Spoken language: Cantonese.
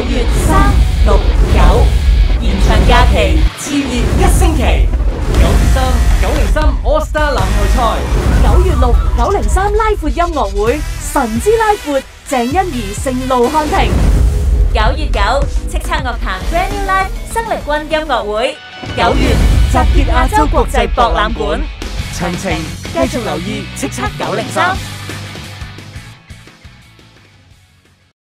月3、6、9延長假期，熾熱1星期。 903 All Star 籃球賽 9月6、903拉闊音樂會，神之拉闊，鄭欣宜盛怒漢庭。9月9叱咤樂壇 Brand New Live 生力軍音樂會。9月集結亞洲國際博覽館，詳情繼續留意叱咤903。